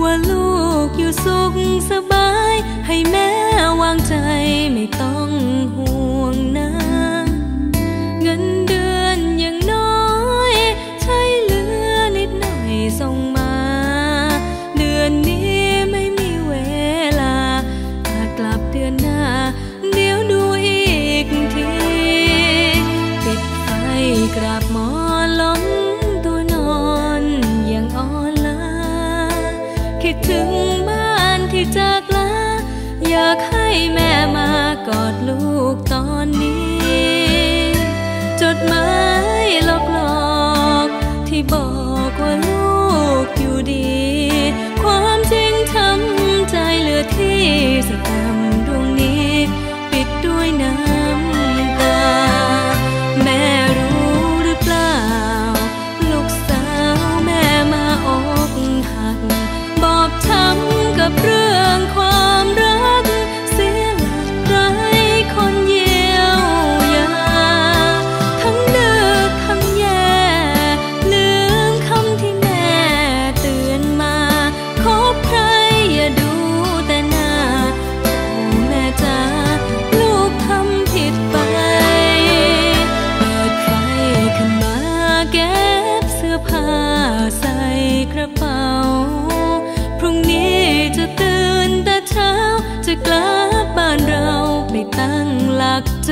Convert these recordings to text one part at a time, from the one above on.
ว่าลูกอยู่สุขสบายให้แม่วางใจไม่ต้องห่วงนะเงินเดือนยังน้อยใช้เหลือนิดหน่อยส่งมาเดือนนี้ไม่มีเวลาอาจกลับเดือนหน้าเดี๋ยวดูอีกทีปิดไฟกราบหมอล้มตัวนอนยังอ่อนล้าคิดถึงบ้านที่จากลาอยากให้แม่มากอดลูกตอนนี้จดหมายหลอกๆที่บอกว่าลูกอยู่ดีความจริงทำใจเหลือที่สักคำดวงนี้ปิดด้วยน้ำตาแม่รู้หรือเปล่าลูกสาวแม่มาอกหักบอบช้ำกับเรื่องความรักเสียหลักไร้คนเยียวยาทั้งดึกทั้งแย่ลืมคำที่แม่เตือนมาคบใครอย่าดูแต่หน้าโอ้แม่จ๋าลูกทำผิดไปเปิดไฟขึ้นมาเก็บเสื้อผ้าใส่กระเป๋าพรุ่งนี้จะตื่นแต่เช้าจะกลับบ้านเราไปตั้งหลักใจ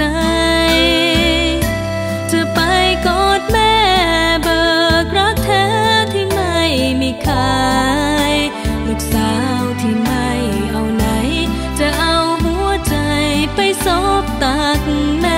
จะไปกอดแม่เบิกรักแท้ที่ไม่มีขายลูกสาวที่ไม่เอาไหนจะเอาหัวใจไปซบตักแม่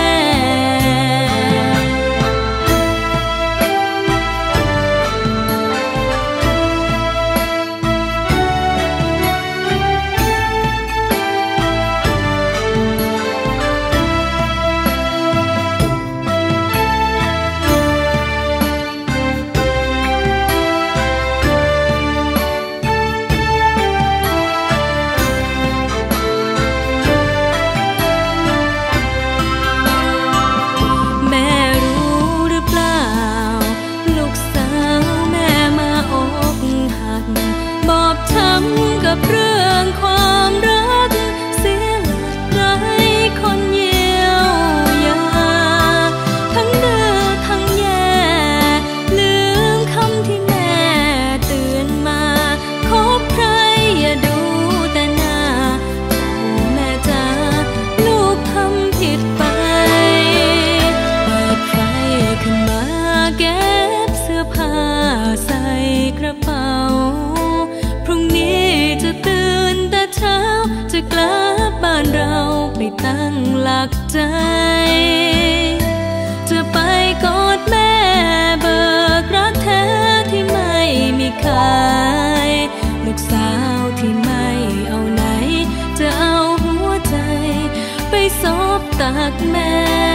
กับเรื่องความรักเสียหลักไร้คนเยียวยาทั้งดื้อทั้งแย่ลืมคำที่แม่เตือนมาคบใครอย่าดูแต่หน้าโอ้แม่จ๋าลูกทำผิดไปเปิดไฟขึ้นมาเก็บเสื้อผ้าใส่กระเป๋าพรุ่งนี้จะตื่นแต่เช้าจะกลับบ้านเราไปตั้งหลักใจจะไปกอดแม่เบิกรักแท้ที่ไม่มีขายลูกสาวที่ไม่เอาไหนจะเอาหัวใจไปซบตักแม่